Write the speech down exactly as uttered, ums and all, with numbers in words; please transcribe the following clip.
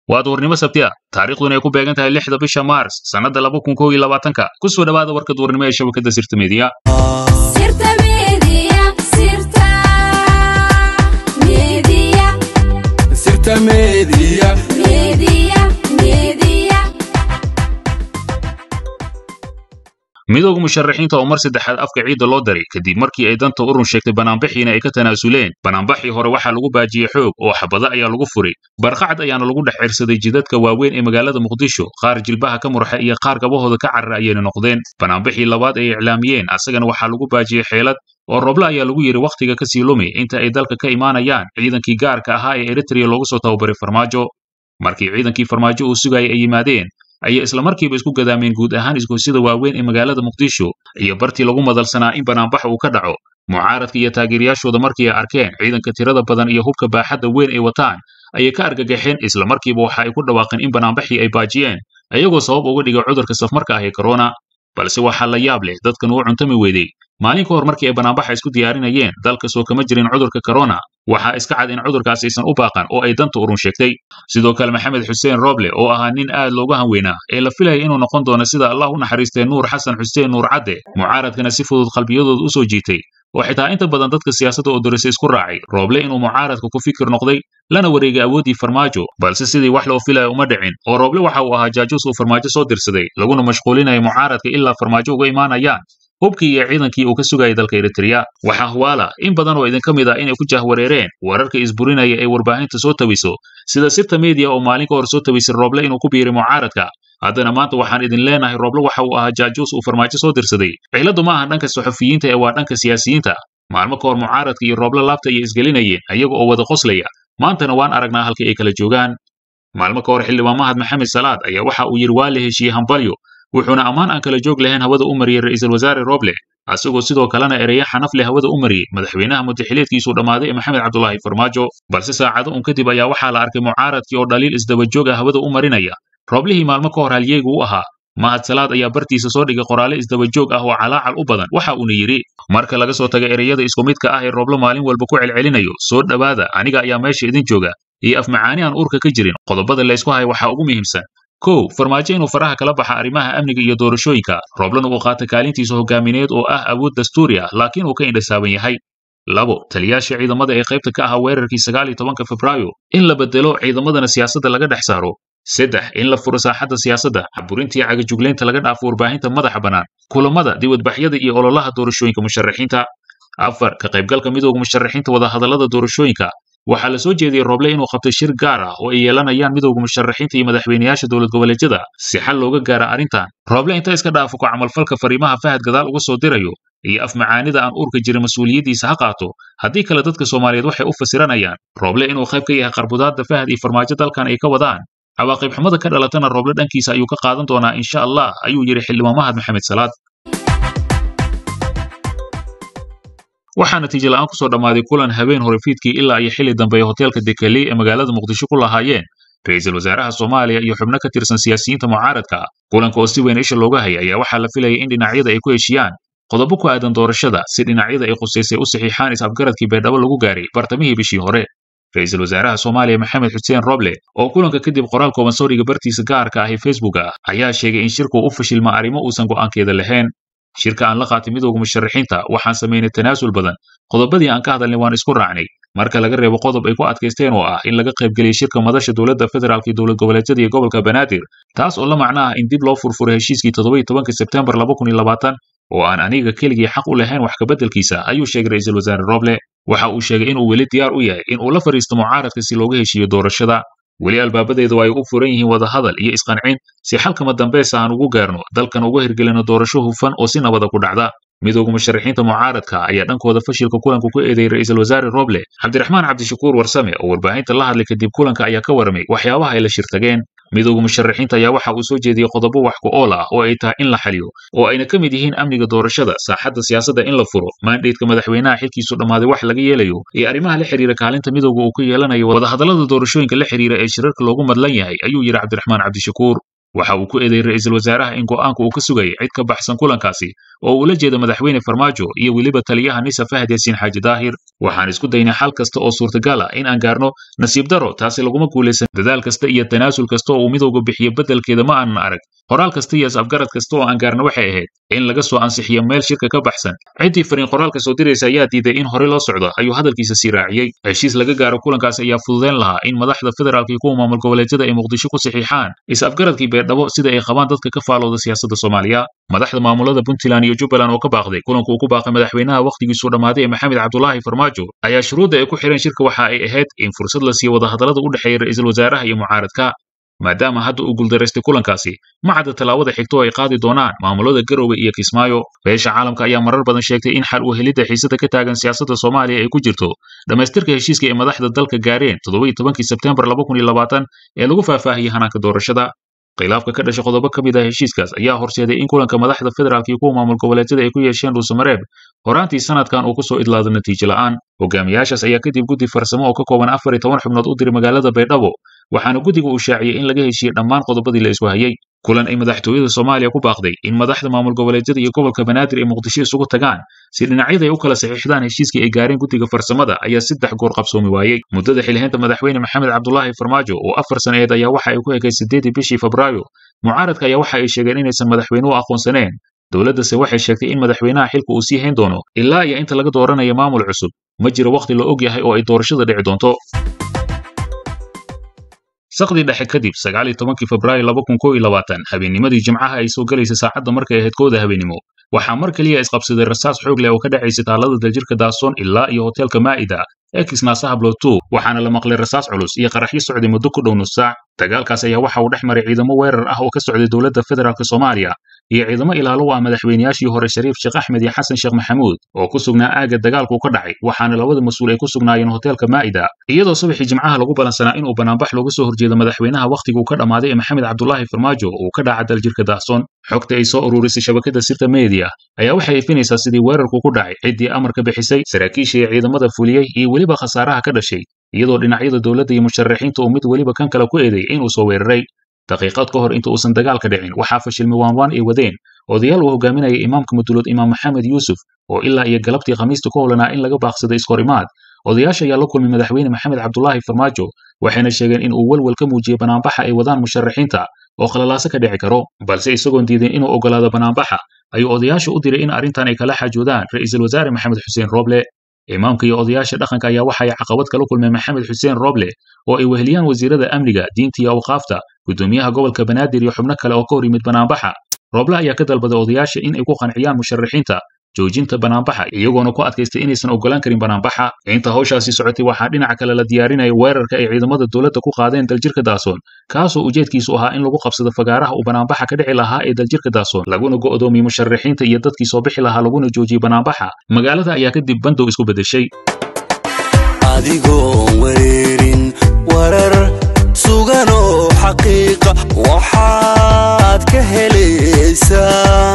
waa duurnimo sabti ah taariikhduna ay ku beegan tahay lixda bisha Maars sanada laba kun kow iyo labaatan ku soo dhawaada warka duurnimo ee shabakada Sirta Media Sirta Media Sirta Media Sirta Media Media Media midowga musharaxiinta oo mar saddexaad afka ciida loo daray kadib markii ay danta urun sheegtay banaanbixiina ay ka tanaasuleen banaanbixii hore waxa lagu baajiyay xoog oo xabada ayaa lagu furay barqacad ayaana lagu dhex cirsaday jidadka waaweyn ee magaalada Muqdisho qaar jilbaha ka murxa iyo qaar gabahooda ka carra ayay noqdeen banaanbixii labaad ay iclaamiyeen asagana waxa lagu baajiyay xeelad oo robla ayaa lagu yiri waqtiga ka sii lumi inta ay dalka ka imaanayaan ciidankii gaarka ahaa ee Eritrea loogu soo tababaray Farmaajo markii ciidankii Farmaajo uu sugayay ay yimaadeen ay isla markiiba isku gadaameen guud ahaan isgoysida waaweyn ee magaalada Muqdisho iyo bartii lagu madalsanaa in banaanbax uu ka dhaco mucaaradka iyo taageerayaashooda markii ay arkeen ciidanka tirada badan iyo hubka baaxadda weyn ay wataan ayay ka argagaxeen isla markiiba waxa ay ku dhawaaqeen in banaanbaxii ay baajiyeen ayagoo sabab uga dhigay cudurka safmarka ah ee corona balse waxa la yaab leh dadkan uu cuntami weeday maalin ka hor markii ay banaanbax isku diyaarinayeen dalka soo kama jirin cudurka corona waxa iska cad in cudurkaas aysan u baaqan oo ay danta urun sheegtay sidoo kale Maxamed Xuseen Roble oo ahaa nin aad looga hanweynaa ee la filayay inuu noqon doono sida Allah u naxariistay Nuur Xasan Xuseen Nuur Cadde mucaaradkana si fudud qalbiyadooda u soo jiitay oo xitaa inta badan dadka siyaasadda oo doorashay isku raacay Roble inuu mucaaradka ku fikir noqday lana wareegay awoodii Farmaajo balse sidii wax loo filayo uma dhicin oo Roble waxa uu ahaa jaajuus uu Farmaajo soo dirsaday laguna mashquulinayo mucaaradka ilaa Farmaajo uga imaanayaan hubkii iyo ciidankii uu ka sugayay dalka Eritrea waxa huwaala in badan oo idin kamid ah inay ku jahwareereen wararka isburinaya ee warbaahinta soo tawiso sida Sirta Media oo maalin ka hor soo tawisay Roble inuu ku biiray mucaaradka haddana maanta waxaan idin leenahay Roble waxa uu ahaa jaajuus uu Farmaajo soo dirsaday ciladu ma aha dhanka saxafiyiinta ee waa dhanka siyaasiyiinta maalmo ka hor mucaaradka iyo Roble laabta ay isgelinayeen ayaga oo wada qoslaya maantana waan aragnaa halkii ay kala joogaan maalmo ka hor xildhibaan Mahad Maxamed Salaad ayaa waxa uu yiri waa la heshiiyay hambalyo wuxuuna amaan aan kala joog lahayn hawada u mariyay ra'iisul wasaare Roble asagoo sidoo kalena ereya xanaf leh hawada u mariyay madaxweynaha muddaxileedkiisu dhamaaday Maxamed Cabdullaahi Farmaajo balse saacado un kadib ayaa waxa la arkay mucaaradkii oo dhaliil isdaba joog ah hawada u marinaya Roblihii maalmo ka hor halyeegu u ahaa Mahad Salaad ayaa bartiisa soo dhigay qoraale isdaba joog ah oo calaacal u badan waxa uu yiri marka laga soo tagay ereyada isku midka ah ee Roble maalin walba ku celcelinayo soo dhawaada aniga ayaa meesha idin jooga iyo af macaani aan urka ka jirin qodobada la isku hay waxa ugu muhiimsan kow Farmaajo inuu faraha kala baxa arrimaha amniga iyo doorashooyinka Roblena uu qaatay kaalintiisa hogaamineed oo ah awood dastuuri ah laakiin uu ka indhasaaban yahay labo taliyaasha ciidamada ee qaybta ka ah weerarkii sagaal iyo tobanka Febraayo in la bedelo ciidamadana siyaasadda laga dhex saaro saddex in la furo saaxadda siyaasadda burintii cagajugleynta laga dhaafo warbaahinta madaxa bannaan kulamada dibadbaxyada iyo ololaha doorashooyinka musharaxiinta afar ka qaybgalka midowga musharaxiinta wada hadallada doorashooyinka waxaa la soo jeediyay Roble inuu qabto shir gaar ah oo ay yeelanayaan midowga musharaxiinta iyo madaxweynayaasha dawlad goboleedyada si xal looga gaaro arrintan Roble inta iska dhaafo ku camalfalka fariimaha Fahad gadaal uga soo dirayo iyo af macaanida aan urka jirin mas'uuliyadiisa ha qaato haddii kale dadka Soomaaliyeed waxay u fasiranayaan Roble inuu qayb ka yahay qarbudaadda Fahad iyo Farmaajo dalkan ay ka wadaan cawaaqib xumada ka dhalatana Roble dhankiisa ayuu ka qaadan doonaa insha Allah ayuu yiri xildhibaan Mahad Maxamed Salaad waxaa natiijo la'aan ku soo dhamaaday kulan habeen hore fiidkii ilaa iyo xilli dambe ee hoteelka Dekeli ee magaalada Muqdisho ku lahaayeen ra'iisul wasaaraha Soomaaliya iyo xubno ka tirsan siyaasiyiinta mucaaradka kulanka oo si weyn isha looga hayay ayaa waxaa la filayay in dhinacyada ay ku heshiyaan qodobo ku aadan doorashada si dhinacyada ay quseysay u saxiixaan is-afgaradkii beedhabo lagu gaaray bartamihii bishii hore ra'iisul wasaaraha Soomaaliya Maxamed Xuseen Roble oo kulanka kadib qoraal kooban soo dhigay bartiisa gaarka ah ee Facebook ayaa sheegay in shirku u fashilma arrimo uusan go'aankeeda lahayn shirka aan la qaatay midowga musharaxiinta waxaan sameynay tanaasul badan qodobadii aan ka hadalnay waan isku raacnay marka laga reebo qodob ay ku adkaysteen oo ah in laga qayb geliyo shirka madasha dawladda federaalka iyo dawlad goboleedyada iyo gobolka Banaadir taas oo la macno ah in dib loo furfuray heshiiskii toddoba iyo tobanka Sebtembar laba kun iyo labaatan oo aan aniga keligii xaq u lahayn wax ka bedelkiisa ayuu sheegay ra'iisul wasaare Roble waxa uu sheegay in uu weli diyaar u yahay in uu la fariisto mucaaradka si looga heshiiyo doorashada weli albaabadeedu ay u furan yihiin wada hadal iyo isqancin si xalkama dambeys aan ugu gaarno dalkan uga hirgelino doorasho hufan oo si nabad ah ku dhacda midowga musharaxiinta mucaaradka ayaa dhankooda fashilka kulanku ku eedeeyay ra'iisul wasaare Roble Cabdiraxmaan Cabdishakuur Warsame oo warbaahinta la hadlay kadib kulanka ayaa ka waramay waxyaabaha ay la shirtageen midowga musharaxiinta ayaa waxa uu soo jeediyay qodobo wax ku ool ah oo ay tahay in la xaliyo oo ayna ka mid yihiin amniga doorashada saaxadda siyaasadda in la furo mandateeka madaxweynaha xilkiisu dhamaaday wax laga yeelayo iyo arrimaha la xiriira kaalinta midowga uu ku yeelanayo wada hadallada doorashooyinka la xiriira ee shirarka loogu madlan yahay ayuu yiri Cabdiraxmaan Cabdishakuur waxa uu ku eedeeyay ra'iisul wasaaraha in go'aanku uu ka sugayay cid ka baxsan kulankaasi oo uu la jeedo madaxweyne Farmaajo iyo weliba taliyaha Nisa Fahad Yaasiin Xaaji Daahir. waxaan isku daynay xal kasta oo suurtagal ah in aan gaarno, nasiib daro taasi laguma guuleysan. dadaal kasta iyo tanaasul kasta oo uu midowga bixiyo bedelkeeda ma aanan arag. qoraal kasta iyo afgarad kasta oo aan gaarno waxay ahayd in laga soo ansixiyo meel shirka ka baxsan. ciddii fariin qoraalka soo diraysa ayaa diiday in hore loo socdo, ayuu hadalkiisa sii raaciyay. heshiis laga gaaro kulankaas ayaa fududeyn lahaa in madaxda federaalka iyo kuwa maamul goboleedyada ay Muqdisho ku saxiixaan is-afgaradkii Beerdhabo sida ay qabaan dadka ka faalooda siyaasadda Soomaaliya. madaxda maamulada Puntland iyo Jubbaland oo ka baaqday kulanku uu ku baaqay madaxweynaha waqtigiisu dhamaaday ee Maxamed Cabdullaahi Farmaajo ayaa shuruudda ay ku xireen shirka waxa ay ahayd in fursad la siiyo wadahadallada u dhaxeeya ra'iisul wasaaraha iyo mucaaradka. maadaama hadda uu guuldareystay kulankaasi, ma cadda tallaabada xigto ay qaadi doonaan maamulada Garowe iyo Kismaayo. beesha caalamka ayaa marar badan sheegtay in xal u helidda xiisada ka taagan siyaasadda Soomaaliya ay ku jirto dhamaystirka heshiiska ay madaxda dalka gaareen toddoba iyo tobankii Sebtembar laba kun iyo labaatan ee lagu faahfaahiyay hanaanka doorashada. khilaafka ka dhashay qodobo ka mid ah heshiiskaas ayaa horseeday in kulanka madaxda federaalka iyo kuwa maamul goboleedyada ay ku yeesheen Dhuusamareeb horaantii sanadkan uu ku soo idlaado natiijo la'aan. hogaamiyaashaas ayaa kadib guddi farsamo oo ka kooban afar iyo toban xubnood u diray magaalada Baydhabo, waxaana guddiga uu shaaciyay in laga heshiiyey dhammaan qodobadii la isku hayay. kulan ay madaxtooyada Soomaaliya ku baaqday in madaxda maamul goboleedyada iyo gobolka Banaadir ay Muqdisho isugu tagaan si dhinacyada ay u kala saxiixdaan heshiiskii ay gaareen guddiga farsamada ayaa saddex goor qabsoomi waayay. muddada xilhaynta madaxweyne Maxamed Cabdullaahi Farmaajo oo afar sanadeed ayaa waxa ay ku egay sideedii bishii Febraayo. mucaaradka ayaa waxa ay sheegeen inaysan madaxweynuhu aqoonsaneen. dowladdase waxay sheegtay in madaxweynaha xilka uu sii hayn doono ilaa iyo inta laga dooranayo maamul cusub. ma jiro waqti la og yahay oo ay doorashada dhici doonto. saqdi dhexe kadib sagaal iyo tobankii Febraayo laba kun iyo labaatan habeennimadii Jimcaha ay soo galaysa saacadda markay ahayd kooda habeenimo, waxaa mar kaliya isqabsaday rasaas xoog leh oo ka dhacaysay taalada daljirka Daasoon ilaa iyo hoteelka Maa'ida ee Kismaasaha Blooto, waxaana la maqlay rasaas culus iyo qaraxyo socday muddo ku dhow nus saac. dagaalkaas ayaa waxa uu dhex maray ciidamo weerar ah oo ka socday dowladda federaalka Soomaaliya iyo ciidamo ilaalo u ah madaxweynayaashii hore Shariif Sheekh Axmed iyo Xasan Sheekh Maxamuud oo ku sugnaa aaga dagaalku ka dhacay, waxaana labada mas'uul ay ku sugnaayeen hoteelka Maa'ida iyadoo subaxii Jimcaha lagu balansanaa in uu banaanbax looga soo horjeedo madaxweynaha waqtigu ka dhamaaday ee Maxamed Cabdullaahi Farmaajo oo ka dhacay daljirka Daasoon. xogta ay soo ururisay shabakada Sirta Media ayaa waxay ifinaysaa sidii weerarku ku dhacay, ciddii amarka bixisay, saraakiisha iyo ciidamada fuliyay iyo weliba khasaaraha ka dhashay, iyadoo dhinacyada dowladda iyo musharaxiinta uu mid weliba kan kale ku eedeeyay inuu soo weeraray. daqiiqad ka hor inta uusan dagaalka dhicin waxaa fashilmay waanwaan ay wadeen odayaal uu hogaaminayay imaamka mudulood Imaam Maxamed Yuusuf oo ilaa iyo galabtii Khamiista ku howlanaa in laga baaqsado iskorimaad. odayaasha ayaa la kulmay madaxweyne Maxamed Cabdullaahi Farmaajo waxayna sheegeen in uu walwal ka muujiyay banaanbaxa ay wadaan musharaxiinta oo khalalaase ka dhici karo, balse isagoon diideen inuu ogolaado banaanbaxa ayuu odayaasha u diray in arrintan ay kala xaajoodaan ra'iisul wasaare Maxamed Xuseen Rooble. imaamka iyo odayaasha dhaqanka ayaa waxa ay caqabad kala kulmeen Maxamed Xuseen Rooble oo ay weheliyaan wasiirada amniga, diinta iyo awqaafta, gudoomiyaha gobolka Banaadir iyo xubno kale oo ka hor yimid banaanbaxa. Rooble ayaa ka dalbaday odayaasha in ay ku qanciyaan musharaxiinta joojinta banaanbaxa iyagoona ku adkaystay inaysan ogolaan karin banaanbaxa. inta hawshaasi socotay waxaa dhinaca kale la diyaarinayay weerarka ay ciidamada dowladda ku qaadeen daljirka Daasoon, kaasoo ujeedkiisu ahaa in lagu qabsado fagaaraha uu banaanbaxa ka dhici lahaa ee daljirka Daasoon, laguna go'doomiyo musharaxiinta iyo dadkii soo bixi lahaa laguna joojiyay banaanbaxa. magaalada ayaa kadib bandow isku bedeshay. adigoo weerin warar sugan oo xaqiiqa waxaad ka helaysaa